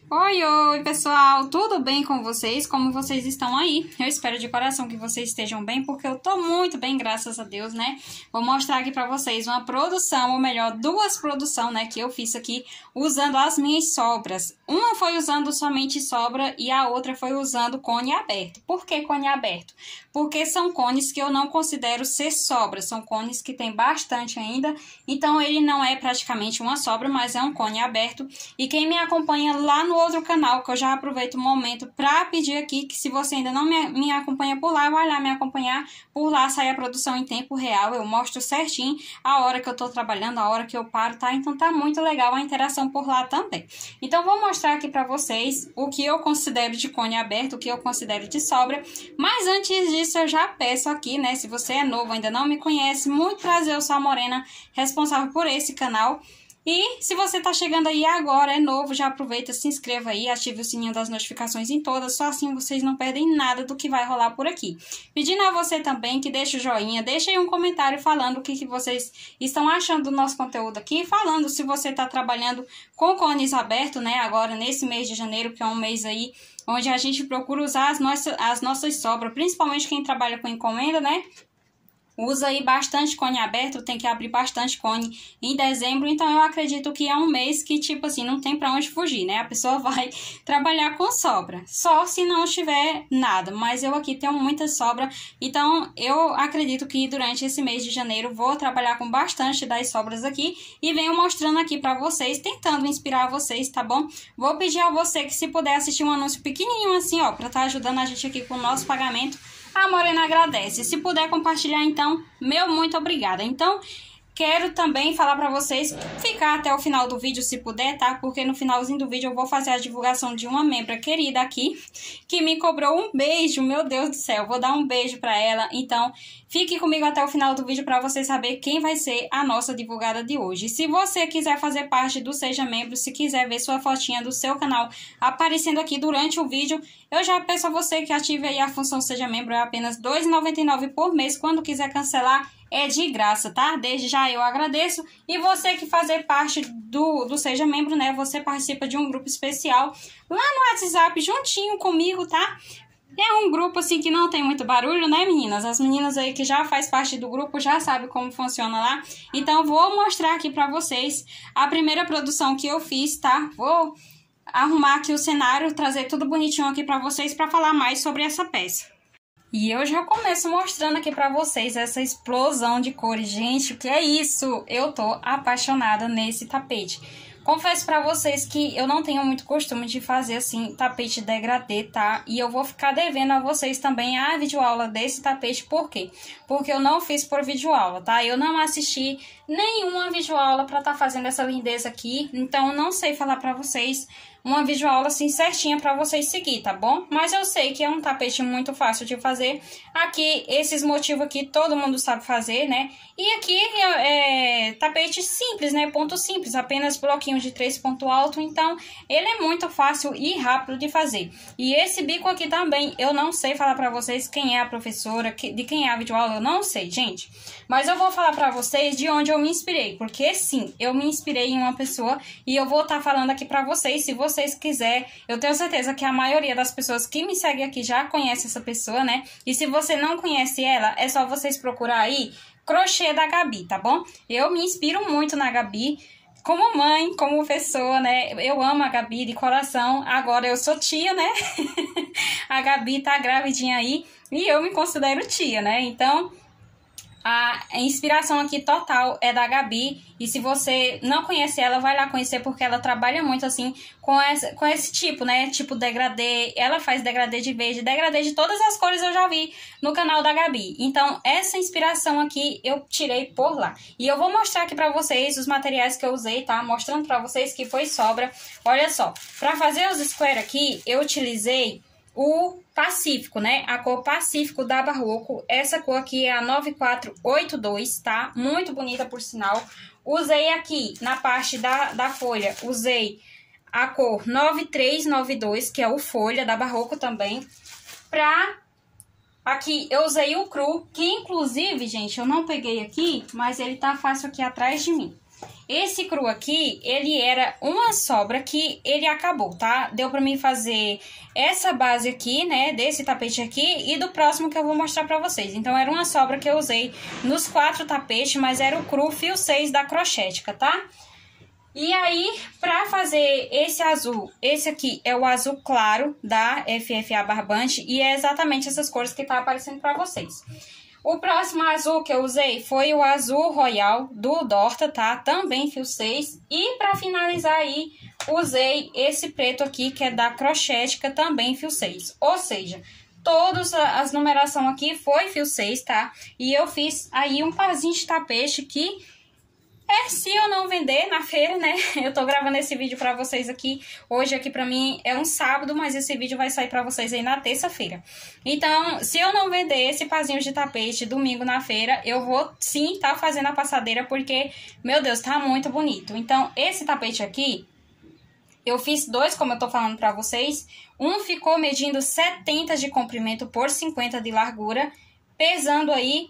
Oi, pessoal, tudo bem com vocês? Como vocês estão aí? Eu espero de coração que vocês estejam bem, porque eu tô muito bem, graças a Deus, né? Vou mostrar aqui pra vocês uma produção, ou melhor, duas produções, né, que eu fiz aqui usando as minhas sobras. Uma foi usando somente sobra e a outra foi usando cone aberto. Por que cone aberto? Porque são cones que eu não considero ser sobra, são cones que tem bastante ainda, então ele não é praticamente uma sobra, mas é um cone aberto. E quem me acompanha lá no outro canal, que eu já aproveito o momento para pedir aqui, que se você ainda não me acompanha por lá, vai lá me acompanhar, por lá sai a produção em tempo real, eu mostro certinho a hora que eu tô trabalhando, a hora que eu paro, tá? Então tá muito legal a interação por lá também. Então vou mostrar aqui para vocês o que eu considero de cone aberto, o que eu considero de sobra, mas antes disso eu já peço aqui, né, se você é novo, ainda não me conhece, muito prazer, eu sou a Morena, responsável por esse canal. E se você tá chegando aí agora, é novo, já aproveita, se inscreva aí, ative o sininho das notificações em todas, só assim vocês não perdem nada do que vai rolar por aqui. Pedindo a você também que deixe o joinha, deixe aí um comentário falando o que vocês estão achando do nosso conteúdo aqui, falando se você tá trabalhando com cones abertos, né, agora nesse mês de janeiro, que é um mês aí onde a gente procura usar as nossas sobras, principalmente quem trabalha com encomenda, né? Usa aí bastante cone aberto, tem que abrir bastante cone em dezembro, então eu acredito que é um mês que, tipo assim, não tem pra onde fugir, né? A pessoa vai trabalhar com sobra, só se não tiver nada, mas eu aqui tenho muita sobra, então eu acredito que durante esse mês de janeiro vou trabalhar com bastante das sobras aqui e venho mostrando aqui pra vocês, tentando inspirar vocês, tá bom? Vou pedir a você que se puder assistir um anúncio pequenininho assim, ó, pra tá ajudando a gente aqui com o nosso pagamento, a Morena agradece. Se puder compartilhar, então, meu muito obrigada. Então, quero também falar para vocês ficar até o final do vídeo, se puder, tá? Porque no finalzinho do vídeo eu vou fazer a divulgação de uma membra querida aqui, que me cobrou um beijo, meu Deus do céu. Vou dar um beijo para ela, então fique comigo até o final do vídeo para você saber quem vai ser a nossa divulgada de hoje. Se você quiser fazer parte do Seja Membro, se quiser ver sua fotinha do seu canal aparecendo aqui durante o vídeo, eu já peço a você que ative aí a função Seja Membro, é apenas R$ 2,99 por mês. Quando quiser cancelar, é de graça, tá? Desde já eu agradeço. E você que fazer parte do Seja Membro, né? Você participa de um grupo especial lá no WhatsApp, juntinho comigo, tá? É um grupo assim que não tem muito barulho, né, meninas? As meninas aí que já faz parte do grupo já sabem como funciona lá. Então, vou mostrar aqui pra vocês a primeira produção que eu fiz, tá? Vou arrumar aqui o cenário, trazer tudo bonitinho aqui pra vocês pra falar mais sobre essa peça. E eu já começo mostrando aqui pra vocês essa explosão de cores. Gente, o que é isso? Eu tô apaixonada nesse tapete. Confesso pra vocês que eu não tenho muito costume de fazer, assim, tapete degradê, tá? E eu vou ficar devendo a vocês também a videoaula desse tapete. Por quê? Porque eu não fiz por videoaula, tá? Eu não assisti nenhuma videoaula pra tá fazendo essa lindeza aqui. Então, eu não sei falar pra vocês uma videoaula assim certinha pra vocês seguir, tá bom? Mas eu sei que é um tapete muito fácil de fazer. Aqui, esses motivos aqui, todo mundo sabe fazer, né? E aqui é tapete simples, né? Ponto simples, apenas bloquinho de 3 pontos altos. Então, ele é muito fácil e rápido de fazer. E esse bico aqui também, eu não sei falar pra vocês quem é a professora, de quem é a videoaula, eu não sei, gente. Mas eu vou falar pra vocês de onde eu me inspirei. Porque sim, eu me inspirei em uma pessoa e eu vou estar falando aqui pra vocês, se vocês quiserem. Eu tenho certeza que a maioria das pessoas que me seguem aqui já conhece essa pessoa, né? E se você não conhece ela, é só vocês procurar aí crochê da Gabi, tá bom? Eu me inspiro muito na Gabi, como mãe, como pessoa, né? Eu amo a Gabi de coração. Agora eu sou tia, né? A Gabi tá gravidinha aí e eu me considero tia, né? Então, a inspiração aqui total é da Gabi. E se você não conhece ela, vai lá conhecer, porque ela trabalha muito assim com esse tipo, né? Tipo degradê. Ela faz degradê de verde, degradê de todas as cores eu já vi no canal da Gabi. Então, essa inspiração aqui eu tirei por lá. E eu vou mostrar aqui pra vocês os materiais que eu usei, tá? Mostrando pra vocês que foi sobra. Olha só, pra fazer os square aqui, eu utilizei o Pacífico, né? A cor Pacífico da Barroco. Essa cor aqui é a 9482, tá? Muito bonita, por sinal. Usei aqui, na parte da folha, usei a cor 9392, que é o folha da Barroco também. Aqui eu usei o cru, que inclusive, gente, eu não peguei aqui, mas ele tá fácil aqui atrás de mim. Esse cru aqui, ele era uma sobra que ele acabou, tá? Deu pra mim fazer essa base aqui, né, desse tapete aqui e do próximo que eu vou mostrar pra vocês. Então, era uma sobra que eu usei nos 4 tapetes, mas era o cru fio 6 da Crochética, tá? E aí, pra fazer esse azul, esse aqui é o azul claro da FFA Barbante e é exatamente essas cores que tá aparecendo pra vocês. O próximo azul que eu usei foi o azul royal do Dorta, tá? Também fio 6. E pra finalizar aí, usei esse preto aqui, que é da Crochética, também fio 6. Ou seja, todas as numeração aqui foi fio 6, tá? E eu fiz aí um parzinho de tapete que... se eu não vender na feira, né? Eu tô gravando esse vídeo pra vocês aqui. Hoje aqui pra mim é um sábado, mas esse vídeo vai sair pra vocês aí na terça-feira. Então, se eu não vender esse pazinho de tapete domingo na feira, eu vou sim tá fazendo a passadeira, porque, meu Deus, tá muito bonito. Então, esse tapete aqui, eu fiz 2, como eu tô falando pra vocês. Um ficou medindo 70 de comprimento por 50 de largura, pesando aí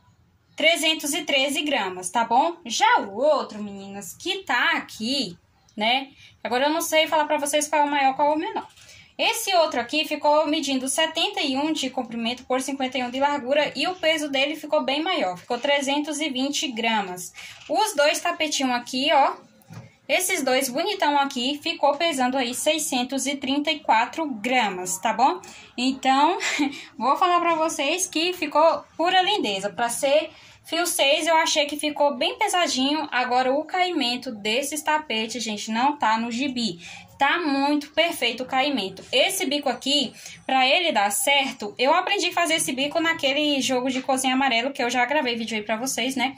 313 gramas, tá bom? Já o outro, meninas, que tá aqui, né? Agora eu não sei falar pra vocês qual é o maior, qual é o menor. Esse outro aqui ficou medindo 71 de comprimento por 51 de largura e o peso dele ficou bem maior, ficou 320 gramas. Os 2 tapetinhos aqui, ó, esses 2 bonitão aqui, ficou pesando aí 634 gramas, tá bom? Então, vou falar pra vocês que ficou pura lindeza. Pra ser fio 6, eu achei que ficou bem pesadinho. Agora, o caimento desses tapetes, gente, não tá no gibi. Tá muito perfeito o caimento. Esse bico aqui, pra ele dar certo, eu aprendi a fazer esse bico naquele jogo de cozinha amarelo, que eu já gravei vídeo aí pra vocês, né?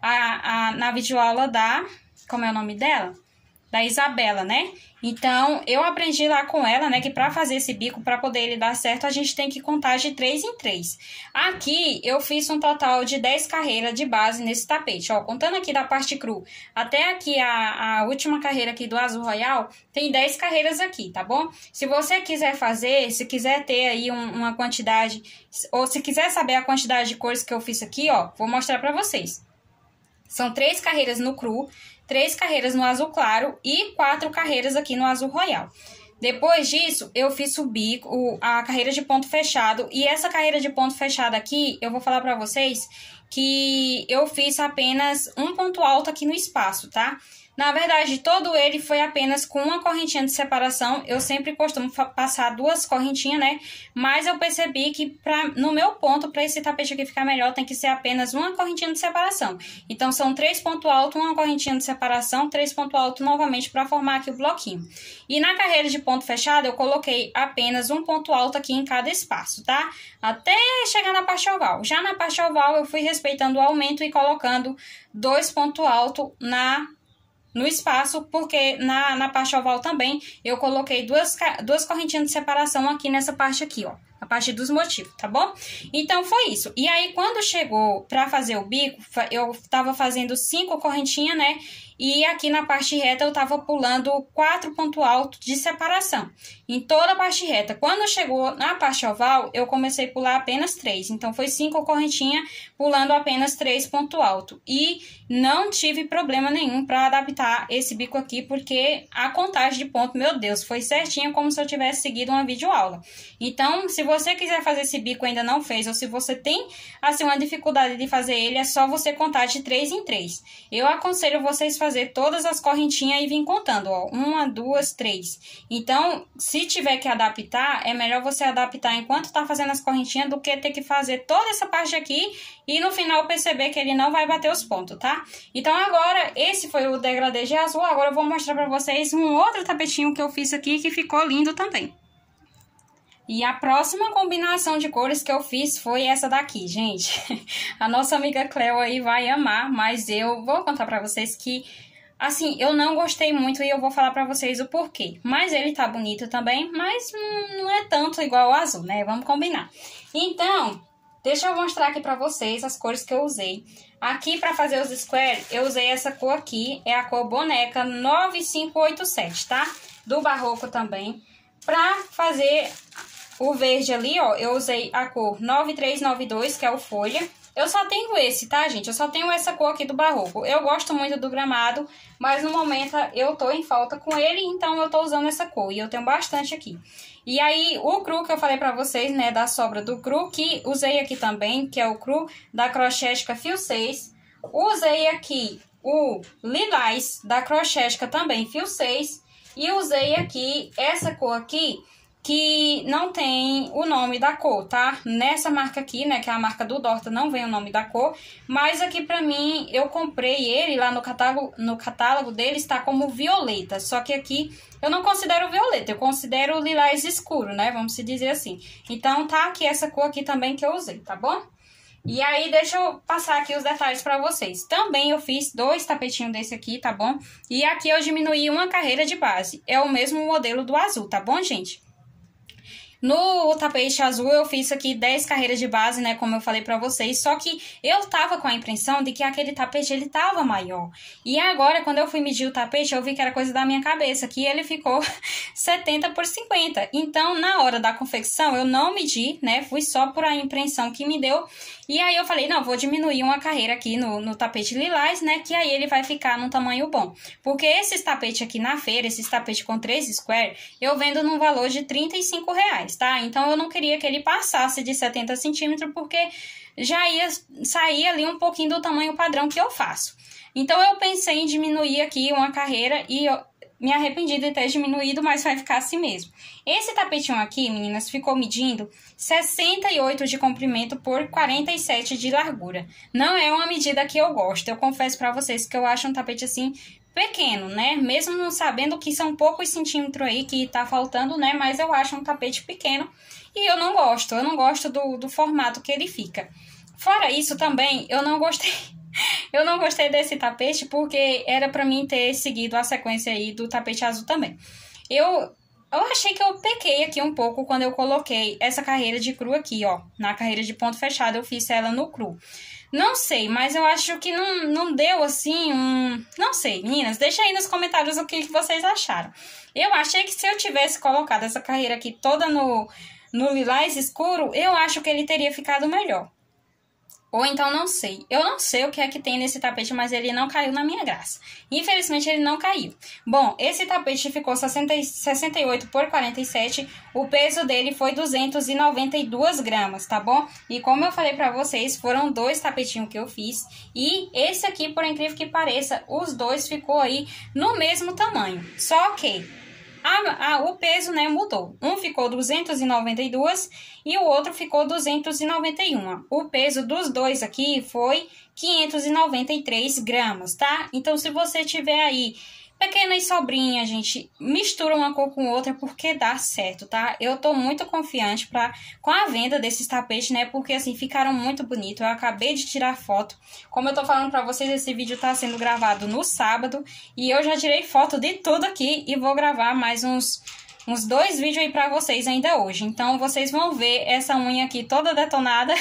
Na videoaula da... Como é o nome dela? Da Isabela, né? Então, eu aprendi lá com ela, né, que pra fazer esse bico, pra poder ele dar certo, a gente tem que contar de 3 em 3. Aqui, eu fiz um total de 10 carreiras de base nesse tapete, ó. Contando aqui da parte cru até aqui a última carreira aqui do azul royal, tem 10 carreiras aqui, tá bom? Se você quiser fazer, se quiser ter aí uma quantidade, ou se quiser saber a quantidade de cores que eu fiz aqui, ó, vou mostrar pra vocês. São 3 carreiras no cru, 3 carreiras no azul claro e 4 carreiras aqui no azul royal. Depois disso, eu fiz o bico, a carreira de ponto fechado. E essa carreira de ponto fechado aqui, eu vou falar pra vocês que eu fiz apenas um ponto alto aqui no espaço, tá? Na verdade, todo ele foi apenas com uma correntinha de separação. Eu sempre costumo passar 2 correntinhas, né? Mas eu percebi que no meu ponto, para esse tapete aqui ficar melhor, tem que ser apenas uma correntinha de separação. Então, são 3 pontos altos, uma correntinha de separação, 3 pontos altos novamente para formar aqui o bloquinho. E na carreira de ponto fechado, eu coloquei apenas um ponto alto aqui em cada espaço, tá? Até chegar na parte oval. Já na parte oval, eu fui respeitando o aumento e colocando 2 pontos altos no espaço, porque na parte oval também eu coloquei duas correntinhas de separação aqui nessa parte aqui, ó. A parte dos motivos, tá bom? Então, foi isso. E aí, quando chegou pra fazer o bico, eu tava fazendo 5 correntinhas, né? E aqui na parte reta eu tava pulando 4 pontos altos de separação. Em toda a parte reta. Quando chegou na parte oval, eu comecei a pular apenas 3. Então, foi 5 correntinhas, pulando apenas 3 pontos altos. E não tive problema nenhum para adaptar esse bico aqui, porque a contagem de ponto, meu Deus, foi certinho, como se eu tivesse seguido uma videoaula. Então, se você quiser fazer esse bico e ainda não fez, ou se você tem, assim, uma dificuldade de fazer ele, é só você contar de 3 em 3. Eu aconselho vocês fazer todas as correntinhas e vir contando, ó. 1, 2, 3. Então, se tiver que adaptar, é melhor você adaptar enquanto tá fazendo as correntinhas do que ter que fazer toda essa parte aqui e no final perceber que ele não vai bater os pontos, tá? Então, agora, esse foi o degradê de azul. Agora eu vou mostrar pra vocês um outro tapetinho que eu fiz aqui que ficou lindo também. E a próxima combinação de cores que eu fiz foi essa daqui, gente. A nossa amiga Cleo aí vai amar, mas eu vou contar pra vocês que, assim, eu não gostei muito e eu vou falar pra vocês o porquê. Mas ele tá bonito também, mas não é tanto igual ao azul, né? Vamos combinar. Então, deixa eu mostrar aqui pra vocês as cores que eu usei. Aqui, pra fazer os squares, eu usei essa cor aqui, é a cor Boneca 9587, tá? Do Barroco também. Pra fazer o verde ali, ó, eu usei a cor 9392, que é o folha. Eu só tenho esse, tá, gente? Eu só tenho essa cor aqui do Barroco. Eu gosto muito do gramado, mas no momento eu tô em falta com ele, então eu tô usando essa cor. E eu tenho bastante aqui. E aí, o cru que eu falei pra vocês, né, da sobra do cru, que usei aqui também, que é o cru da Crochética Fio 6. Usei aqui o lilás da Crochética também, Fio 6. E usei aqui essa cor aqui, que não tem o nome da cor, tá? Nessa marca aqui, né, que é a marca do Dorta, não vem o nome da cor. Mas aqui pra mim, eu comprei ele lá no catálogo dele, está como violeta. Só que aqui eu não considero violeta, eu considero lilás escuro, né? Vamos se dizer assim. Então tá aqui essa cor aqui também que eu usei, tá bom? E aí, deixa eu passar aqui os detalhes pra vocês. Também eu fiz 2 tapetinhos desse aqui, tá bom? E aqui eu diminuí uma carreira de base. É o mesmo modelo do azul, tá bom, gente? No tapete azul eu fiz aqui 10 carreiras de base, né, como eu falei pra vocês, só que eu tava com a impressão de que aquele tapete ele tava maior. E agora, quando eu fui medir o tapete, eu vi que era coisa da minha cabeça, que ele ficou 70 por 50. Então, na hora da confecção, eu não medi, né, fui só por a impressão que me deu. E aí eu falei, não, vou diminuir uma carreira aqui no tapete lilás, né, que aí ele vai ficar num tamanho bom. Porque esses tapetes aqui na feira, esses tapetes com 3 square, eu vendo num valor de R$35, tá? Então eu não queria que ele passasse de 70 centímetros, porque já ia sair ali um pouquinho do tamanho padrão que eu faço. Então eu pensei em diminuir aqui uma carreira e eu me arrependi de ter diminuído, mas vai ficar assim mesmo. Esse tapetinho aqui, meninas, ficou medindo 68 de comprimento por 47 de largura. Não é uma medida que eu gosto. Eu confesso pra vocês que eu acho um tapete assim pequeno, né? Mesmo não sabendo que são poucos centímetros aí que tá faltando, né? Mas eu acho um tapete pequeno e eu não gosto. Eu não gosto do formato que ele fica. Fora isso também, eu não gostei... Eu não gostei desse tapete porque era pra mim ter seguido a sequência aí do tapete azul também. Eu achei que eu pequei aqui um pouco quando eu coloquei essa carreira de cru aqui, ó. Na carreira de ponto fechado eu fiz ela no cru. Não sei, mas eu acho que não deu assim um... Não sei, meninas, deixa aí nos comentários o que vocês acharam. Eu achei que se eu tivesse colocado essa carreira aqui toda no lilás escuro, eu acho que ele teria ficado melhor. Ou então não sei. Eu não sei o que é que tem nesse tapete, mas ele não caiu na minha graça. Infelizmente ele não caiu. Bom, esse tapete ficou 68 por 47. O peso dele foi 292 gramas, tá bom? E como eu falei pra vocês, foram 2 tapetinhos que eu fiz. E esse aqui, por incrível que pareça, os dois ficou aí no mesmo tamanho. Só que... o peso, né, mudou. Um ficou 292 e o outro ficou 291. O peso dos dois aqui foi 593 gramas, tá? Então, se você tiver aí pequenas sobrinhas, gente, mistura uma cor com outra porque dá certo, tá? Eu tô muito confiante com a venda desses tapetes, né? Porque, assim, ficaram muito bonitos. Eu acabei de tirar foto. Como eu tô falando pra vocês, esse vídeo tá sendo gravado no sábado. E eu já tirei foto de tudo aqui e vou gravar mais uns 2 vídeos aí pra vocês ainda hoje. Então, vocês vão ver essa unha aqui toda detonada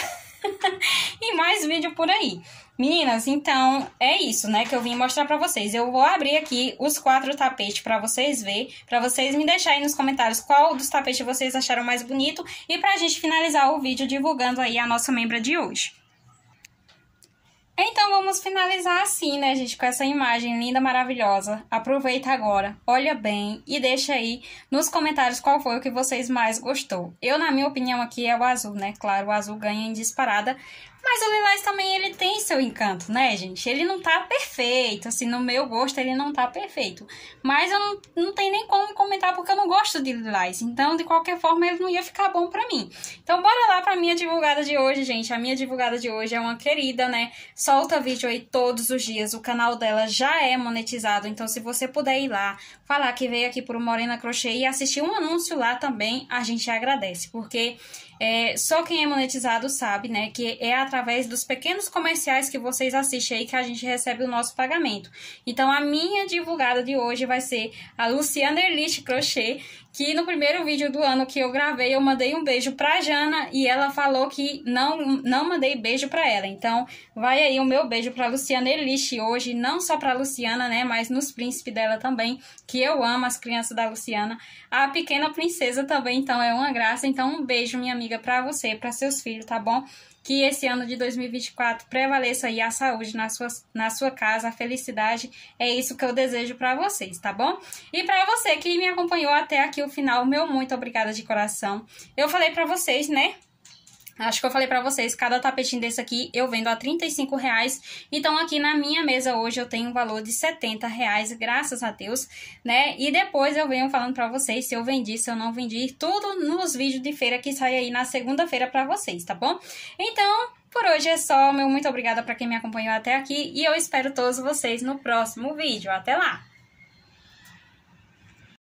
e mais vídeo por aí. Meninas, então é isso, né, que eu vim mostrar pra vocês. Eu vou abrir aqui os 4 tapetes pra vocês verem, pra vocês me deixarem nos comentários qual dos tapetes vocês acharam mais bonito e pra gente finalizar o vídeo divulgando aí a nossa membra de hoje. Então vamos finalizar assim, né, gente, com essa imagem linda, maravilhosa. Aproveita agora, olha bem e deixa aí nos comentários qual foi o que vocês mais gostou. Eu, na minha opinião, aqui é o azul, né? Claro, o azul ganha em disparada, mas o lilás também, ele tem seu encanto, né, gente? Ele não tá perfeito, assim, no meu gosto ele não tá perfeito. Mas eu não tenho nem como comentar porque eu não gosto de lilás. Então, de qualquer forma, ele não ia ficar bom pra mim. Então, bora lá pra minha divulgada de hoje, gente. A minha divulgada de hoje é uma querida, né? Solta vídeo aí todos os dias. O canal dela já é monetizado. Então, se você puder ir lá, falar que veio aqui por Morena Crochê e assistir um anúncio lá também, a gente agradece. Porque... só quem é monetizado sabe, né, que é através dos pequenos comerciais que vocês assistem aí que a gente recebe o nosso pagamento. Então, a minha divulgada de hoje vai ser a Luciana Erlich Crochê, que no primeiro vídeo do ano que eu gravei, eu mandei um beijo pra Jana e ela falou que não mandei beijo pra ela. Então, vai aí o meu beijo pra Luciana Eliche hoje, não só pra Luciana, né, mas nos príncipes dela também, que eu amo as crianças da Luciana. A pequena princesa também, então é uma graça. Então, um beijo, minha amiga, pra você, pra seus filhos, tá bom? Que esse ano de 2024 prevaleça aí a saúde na sua casa, a felicidade. É isso que eu desejo pra vocês, tá bom? E pra você que me acompanhou até aqui o final, meu muito obrigada de coração. Eu falei pra vocês, né? Acho que eu falei pra vocês, cada tapetinho desse aqui eu vendo a R$35. Então, aqui na minha mesa hoje eu tenho um valor de R$70, graças a Deus, né? E depois eu venho falando pra vocês se eu vendi, se eu não vendi, tudo nos vídeos de feira que sai aí na segunda-feira pra vocês, tá bom? Então, por hoje é só. Meu muito obrigada pra quem me acompanhou até aqui e eu espero todos vocês no próximo vídeo. Até lá!